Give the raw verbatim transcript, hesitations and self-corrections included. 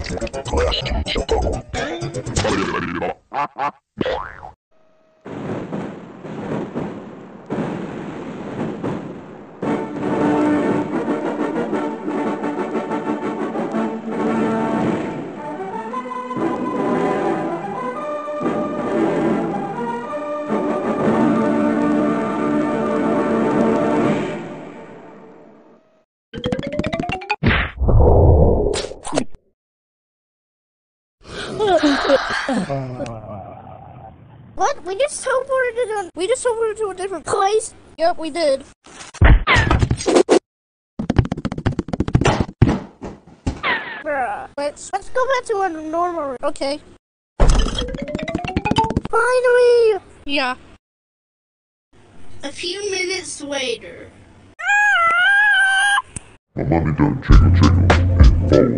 What? We just teleported to a, we just teleported to a different place? Yep, we did. Bruh. Let's let's go back to a normal. Okay. Finally. Yeah. A few minutes later. My mommy done jiggle jiggle and fall